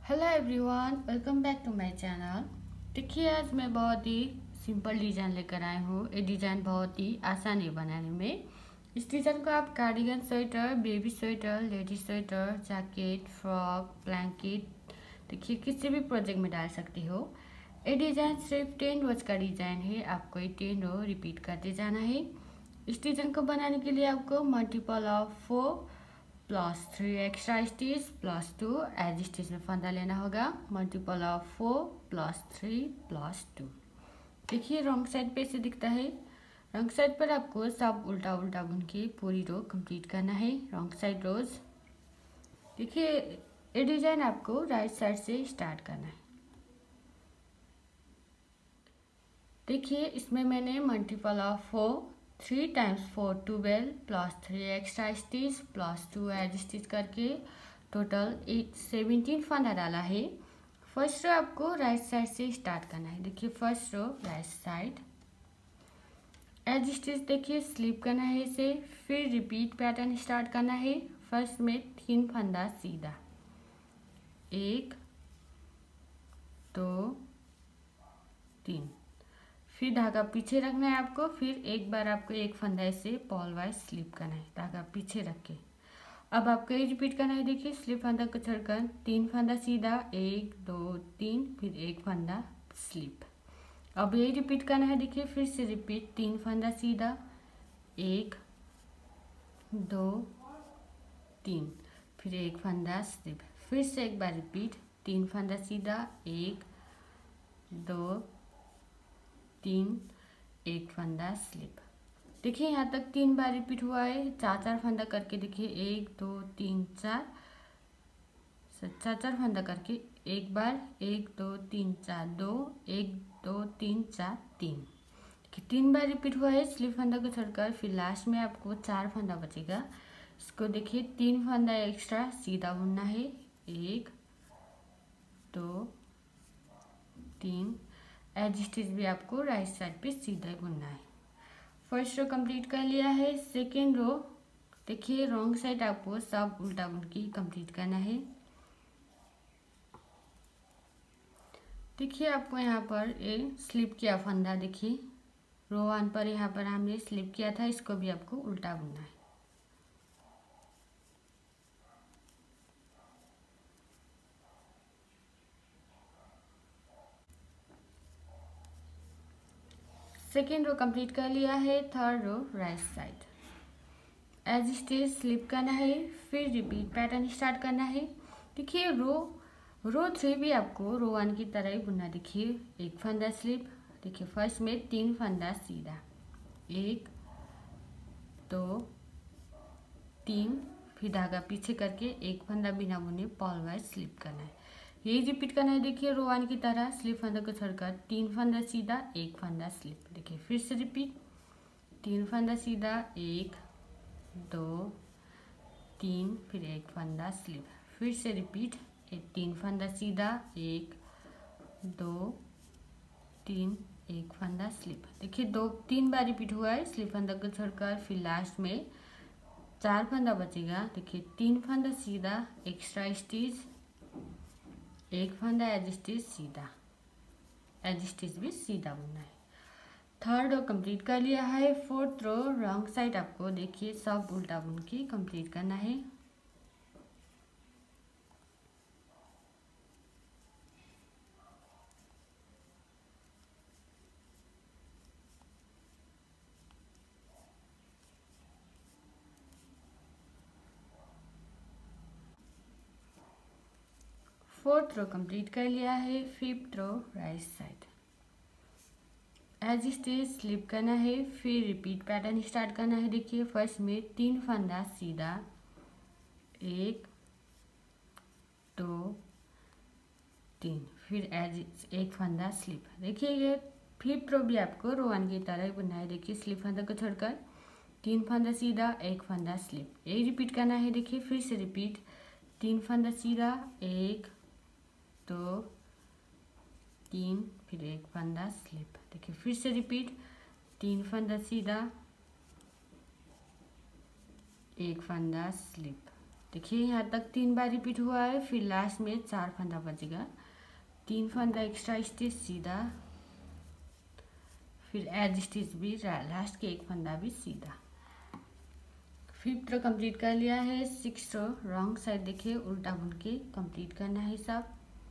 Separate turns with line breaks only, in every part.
Hello everyone, welcome back to my channel. देखिए, आज मैं बहुत ही सिंपल डिज़ाइन लेकर आई हूँ। ये डिज़ाइन बहुत ही आसान है बनाने में। इस डिज़ाइन को आप cardigan sweater, baby sweater, lady sweater, jacket, frock, blanket, देखिए किसी भी प्रोजेक्ट में डाल सकती हो। ये डिज़ाइन सिर्फ 10 रोज का डिज़ाइन है। आपको ये 10 रो रिपीट करते जाना है। इस डिज़ाइन को बनाने के लिए आपको multiple of 4 plus 3 extra stitch plus 2 edge stitch में फंदा लेना होगा। Multiple of 4 plus 3 plus 2। देखिए, रॉन्ग साइड पे से दिखता है। रॉन्ग साइड पर आपको सब उल्टा उल्टा बुन के पूरी रो कंप्लीट करना है। Wrong side rows. देखिए, ये डिजाइन आपको राइट साइड से स्टार्ट करना है। देखिए, इसमें मैंने multiple of 4 3 times 4 12 plus 3 extra stitch plus 2 edge stitch करके टोटल 17 फंदा डाला है। फर्स्ट रो आपको राइट साइड से स्टार्ट करना है। देखिए, first row right side edge stitch, देखिए स्लिप करना है इसे। फिर रिपीट पैटर्न स्टार्ट करना है। फर्स्ट में 3 फंदा सीधा, 1 2 3, फिर धागा पीछे रखना है आपको। फिर एक बार आपको एक फंदा से पॉल वाइज स्लिप करना है, धागा पीछे रख के। अब आपको ये रिपीट करना है। देखिए, स्लिप फंदा को छोड़कर 3 फंदा सीधा, 1 2 3, फिर एक फंदा स्लिप। अब यही रिपीट करना है। देखिए, फिर से रिपीट, 3 फंदा सीधा, 1 2 3, फिर एक फंदा स्लिप। फिर से एक बार रिपीट, 3 फंदा सीधा, 1 2 3, एक फंदा स्लिप। देखिए, यहाँ तक 3 बार रिपीट हुआ है। 4 फंदा करके देखिए, 1 2 3 4, 4 फंदा करके एक बार, 1 2 3 4 2, 1 2 3 4 3। देखिए, 3 बार रिपीट हुआ है स्लिप फंदा को छोड़कर। फिर लास्ट में आपको 4 फंदा बचेगा। इसको देखिए, 3 फंदा एक्स्ट्रा सीधा बुनना है, 1 2 3। एज स्टिच भी आपको राइट साइड पे सीधा ही बुनना है। फर्स्ट रो कंप्लीट कर लिया है। सेकेंड रो, देखिए रॉन्ग साइड आपको सब उल्टा बुन के कंप्लीट करना है। देखिए, आपको यहाँ पर एक स्लिप किया फंदा, देखिए रो 1 पर यहाँ पर हमने स्लिप किया था, इसको भी आपको उल्टा बुनना है। सेकेंड रो कंप्लीट कर लिया है। Third row right side edge stitch slip करना है। फिर रिपीट पैटर्न स्टार्ट करना है। देखिए, रो 3 भी आपको रो 1 की तरह ही बुनना। देखिए, एक फंदा स्लिप। देखिए, फर्स्ट में 3 फंदा सीधा, 1 2 3, फिर धागा पीछे करके एक फंदा बिना बुने पॉल वाइज स्लिप करना है। यही रिपीट करना है। देखिए, रो 1 की तरह स्लिप फंदा को छोड़कर 3 फंदा सीधा, एक फंदा स्लिप। देखिए, फिर से रिपीट, 3 फंदा सीधा, 1 2 3, फिर एक फंदा स्लिप। फिर से रिपीट, 3 फंदा सीधा, 1 2 3, एक फंदा स्लिप। देखिए, 3 बार रिपीट हुआ है स्लिप फंदा को छोड़कर। फिर लास्ट में 4 फंदा बचेगा। देखिए, 3 फंदा सीधा एक्स्ट्रा स्टिच, एक फंदा एज स्टिच सीधा, एज स्टिच भी सीधा बुनना है। थर्ड रो कंप्लीट कर लिया है। फोर्थ रो रॉन्ग साइड आपको देखिए सब उल्टा बुन के कंप्लीट करना है। फोर्थ रो कंप्लीट कर लिया है। Fifth row right side edge stitch slip करना है। फिर रिपीट पैटर्न स्टार्ट करना है। देखिए, फर्स्ट में 3 फंदा सीधा, 1 2 3, फिर एज एक फंदा स्लिप। देखिए, ये फिफ्थ रो भी आपको रो 1 की तरह ही बुनना है। देखिए, स्लिप फंदा को छोड़कर 3 फंदा सीधा, एक फंदा स्लिप, यही रिपीट करना है। देखिए, फिर से रिपीट, 3 फंदा सीधा, 1 2 3, फिर एक फंदा स्लिप। देखिए, फिर से रिपीट, 3 फंदा सीधा, एक फंदा स्लिप। देखिए यहाँ तक 3 बार रिपीट हुआ है, फिर लास्ट में 4 फंदा बचेगा। 3 फंदा एक्स्ट्रा स्टिच सीधा, फिर एज स्टिच भी लास्ट के 1 फंदा भी सीधा। 5th रो कंप्लीट कर लिया है। 6th रो रॉन्ग साइड देखिए उल्टा बुन के कंप्लीट करना है सब।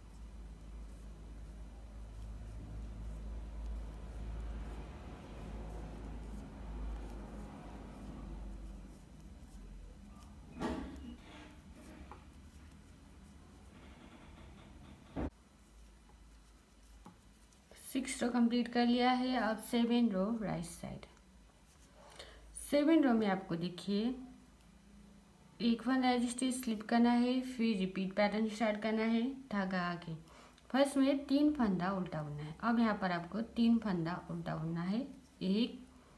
सिक्स रो कंप्लीट कर लिया है। अब 7 रो राइट साइड। 7 रो में आपको देखिए 1 फंदा एज स्टिच स्लिप करना है, फिर रिपीट पैटर्न स्टार्ट करना है, धागा आगे। फर्स्ट में 3 फंदा उल्टा बुनना है। अब यहाँ पर आपको 3 फंदा उल्टा बुनना है, 1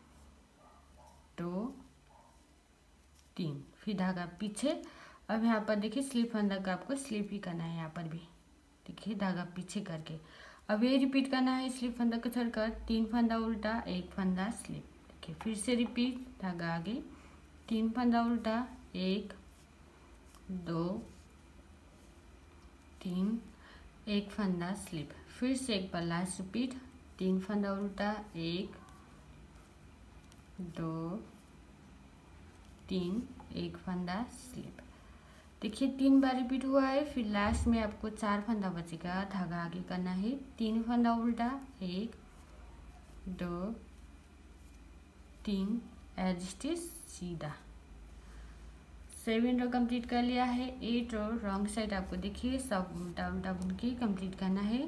2 3, फिर धागा पीछे। अब यहाँ पर देखिए स्लिप फंदा का आपको स्लिप ही करना है, यहाँ पर भी देखिए धागा पीछे करके। अब ये रिपीट करना है, स्लिप फंदा को छोड़कर 3 फंदा उल्टा 1 फंदा स्लिप। देखिए फिर से रिपीट, धागा आगे, 3 फंदा उल्टा 1 2 3, 1 फंदा स्लिप। फिर से एक बार लास्ट रिपीट, 3 फंदा उल्टा 1 2 3, 1 फंदा स्लिप। देखिए 3 बार रिपीट हुआ है, फिर लास्ट में आपको 4 फंदा बचेगा, धागा आगे करना है, 3 फंदा उल्टा 1 2 3, एज स्टिच सीधा। 7 रो कंप्लीट कर लिया है। 8 रो रॉन्ग साइड आपको देखिए सब उल्टा उल्टा बुन के कंप्लीट करना है।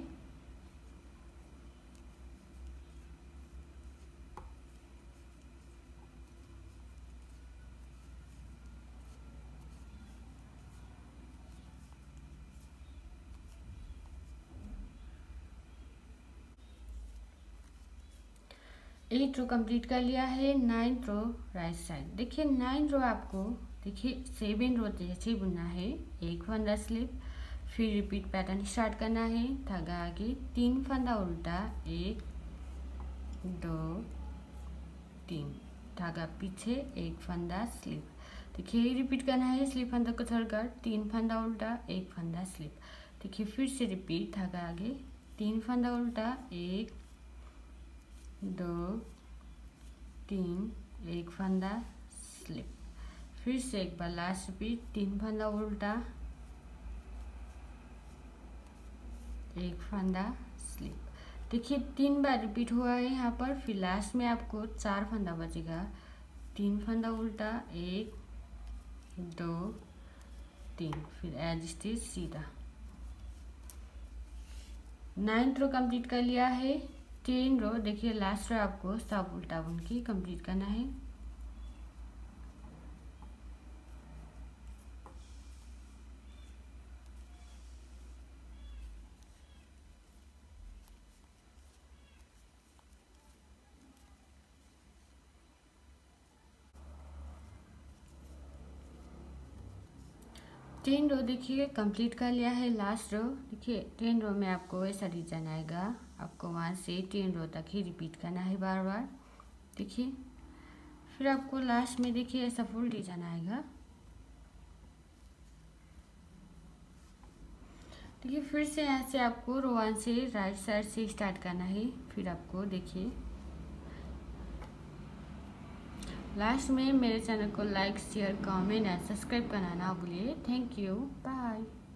एट रो कंप्लीट कर लिया है। 9th रो राइट साइड। देखिए 9 रो आपको देखिए 7 रो जैसे बुनना है, 1 फंदा स्लिप, फिर रिपीट पैटर्न स्टार्ट करना है, धागा आगे, 3 फंदा उल्टा 1 2 3, धागा पीछे, 1 फंदा स्लिप। देखिए रिपीट करना है, स्लिप फंदा को छोड़कर 3 फंदा उल्टा 1 फंदा स्लिप। देखिए फिर से रिपीट, धागा आगे, 3 फंदा उल्टा 1 2 3, 1 फंदा स्लिप। फिर से एक बार लास्ट रिपीट, 3 फंदा उल्टा 1 फंदा स्लिप। देखिए 3 बार रिपीट हुआ है यहाँ पर, फिर लास्ट में आपको 4 फंदा बचेगा, 3 फंदा उल्टा 1 2 3, फिर एज स्टिच सीधा। 9th रो कंप्लीट कर लिया है। 10 रो देखिए लास्ट रो आपको सब उल्टा बुन के कंप्लीट करना है। टेन रो देखिए कंप्लीट कर लिया है। लास्ट रो देखिए 10 रो में आपको ऐसा डिजाइन आएगा, आपको वहाँ से 10 रो तक ही रिपीट करना है बार बार। देखिए फिर आपको लास्ट में देखिए ऐसा फुल डिजाइन आएगा। देखिए फिर से यहाँ से आपको रो 1 से राइट साइड से स्टार्ट करना है, फिर आपको देखिए लास्ट में मेरे चैनल को like share comment and subscribe करना ना भूलिए। Thank you, bye.